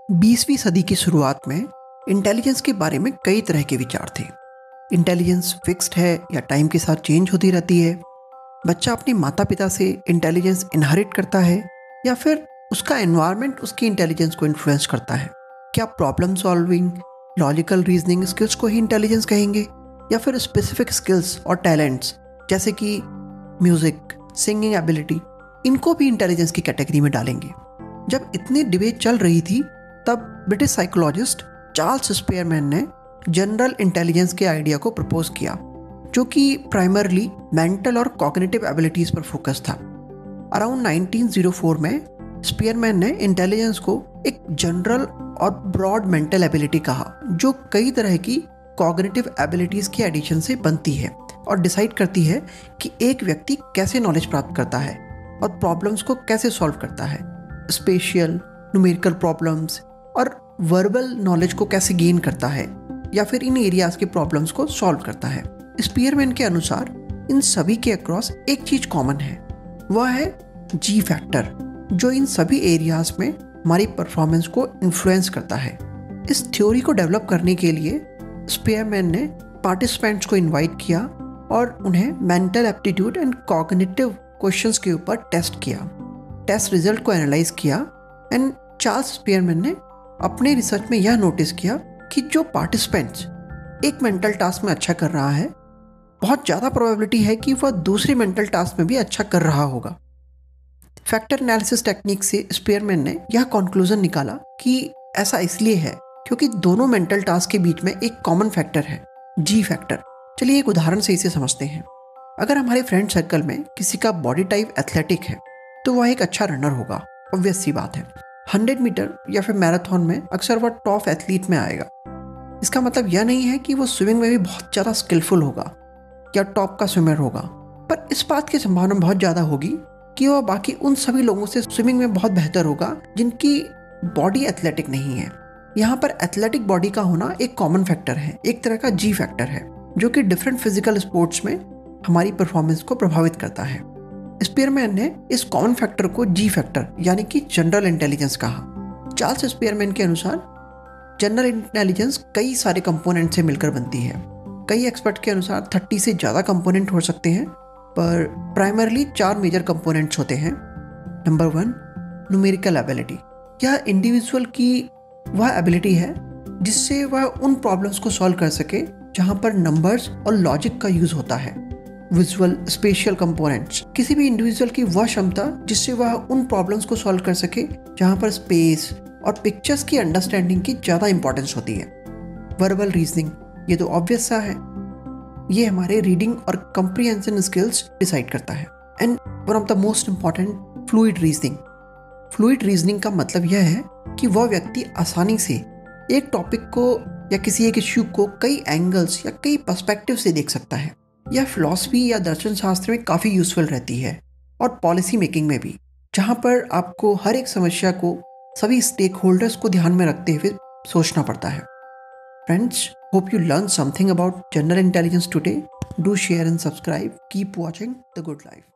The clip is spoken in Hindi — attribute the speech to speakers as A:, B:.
A: 20वीं सदी की शुरुआत में इंटेलिजेंस के बारे में कई तरह के विचार थे। इंटेलिजेंस फिक्स्ड है या टाइम के साथ चेंज होती रहती है। बच्चा अपने माता पिता से इंटेलिजेंस इनहेरिट करता है या फिर उसका एनवायरनमेंट उसकी इंटेलिजेंस को इन्फ्लुएंस करता है। क्या problem solving, logical reasoning skills को ही इंटेलिजेंस कहेंगे या फिर स्पेसिफिक स्किल्स और टैलेंट्स जैसे कि म्यूजिक, सिंगिंग एबिलिटी, इनको भी इंटेलिजेंस की कैटेगरी में डालेंगे? जब इतनी डिबेट चल रही थी तब ब्रिटिश साइकोलॉजिस्ट चार्ल्स स्पीयरमैन ने जनरल इंटेलिजेंस के आइडिया को प्रपोज किया, जो कि प्राइमरली मेंटल और कॉग्निटिव एबिलिटीज पर फोकस था। अराउंड 1904 में स्पीयरमैन ने इंटेलिजेंस को एक जनरल और ब्रॉड मेंटल एबिलिटी कहा, जो कई तरह की कॉग्निटिव एबिलिटीज के एडिशन से बनती है और डिसाइड करती है कि एक व्यक्ति कैसे नॉलेज प्राप्त करता है और प्रॉब्लम्स को कैसे सॉल्व करता है। स्पेशियल, न्यूमेरिकल प्रॉब्लम्स और वर्बल नॉलेज को कैसे गेन करता है या फिर इन एरियाज के प्रॉब्लम्स को सॉल्व करता है। स्पीयरमैन के अनुसार इन सभी के अक्रॉस एक चीज कॉमन है, वह है जी फैक्टर, जो इन सभी एरियाज में हमारी परफॉर्मेंस को इन्फ्लुएंस करता है। इस थ्योरी को डेवलप करने के लिए स्पीयरमैन ने पार्टिसिपेंट्स को इनवाइट किया और उन्हें mental aptitude and cognitive questions के ऊपर टेस्ट किया। टेस्ट रिजल्ट को एनालाइज किया एंड चार्ल्स स्पीयरमैन ने अपने रिसर्च में यह नोटिस किया कि जो पार्टिसिपेंट्स एक मेंटल टास्क में अच्छा कर रहा है, बहुत ज़्यादा प्रोबेबिलिटी है कि वह दूसरे मेंटल टास्क में भी अच्छा कर रहा होगा। फैक्टर एनालिसिस टेक्निक से स्पीयरमैन ने यह कंक्लूजन निकाला कि ऐसा इसलिए है क्योंकि दोनों मेंटल टास्क के बीच में एक कॉमन फैक्टर है, जी फैक्टर। चलिए एक उदाहरण से इसे समझते हैं। अगर हमारे फ्रेंड सर्कल में किसी का बॉडी टाइप एथलेटिक है तो वह एक अच्छा रनर होगा, ऑब्वियस सी बात है। 100 मीटर या फिर मैराथन में अक्सर वह टॉप एथलीट में आएगा। इसका मतलब यह नहीं है कि वो स्विमिंग में भी बहुत ज़्यादा स्किलफुल होगा या टॉप का स्विमर होगा, पर इस बात की संभावना बहुत ज़्यादा होगी कि वह बाकी उन सभी लोगों से स्विमिंग में बहुत बेहतर होगा जिनकी बॉडी एथलेटिक नहीं है। यहाँ पर एथलेटिक बॉडी का होना एक कॉमन फैक्टर है, एक तरह का जी फैक्टर है, जो कि डिफरेंट फिजिकल स्पोर्ट्स में हमारी परफॉर्मेंस को प्रभावित करता है। स्पीयरमैन ने इस कॉमन फैक्टर को जी फैक्टर यानी कि जनरल इंटेलिजेंस कहा। चार्ल्स स्पीयरमैन के अनुसार जनरल इंटेलिजेंस कई सारे कंपोनेंट से मिलकर बनती है। कई एक्सपर्ट के अनुसार 30 से ज़्यादा कंपोनेंट हो सकते हैं, पर प्राइमरली 4 मेजर कंपोनेंट्स होते हैं। Number 1, numerical ability. यह इंडिविजुअल की वह एबिलिटी है जिससे वह उन प्रॉब्लम्स को सॉल्व कर सके जहाँ पर नंबर्स और लॉजिक का यूज होता है। विजुअल स्पेशियल कंपोनेंट्स, किसी भी इंडिविजुअल की वह क्षमता जिससे वह उन प्रॉब्लम्स को सॉल्व कर सके जहां पर स्पेस और पिक्चर्स की अंडरस्टैंडिंग की ज़्यादा इंपॉर्टेंस होती है। वर्बल रीजनिंग, ये तो ऑब्वियस सा है, ये हमारे रीडिंग और कंप्रीहेंशन स्किल्स डिसाइड करता है। And one of the most important, fluid reasoning. Fluid reasoning का मतलब यह है कि वह व्यक्ति आसानी से एक टॉपिक को या किसी एक इश्यू को कई एंगल्स या कई पर्सपेक्टिव से देख सकता है। यह फिलॉसफी या दर्शन शास्त्र में काफ़ी यूजफुल रहती है और पॉलिसी मेकिंग में भी, जहाँ पर आपको हर एक समस्या को सभी स्टेक होल्डर्स को ध्यान में रखते हुए सोचना पड़ता है। Friends, hope you learn something about general intelligence today. Do share and subscribe. Keep watching The Good Life.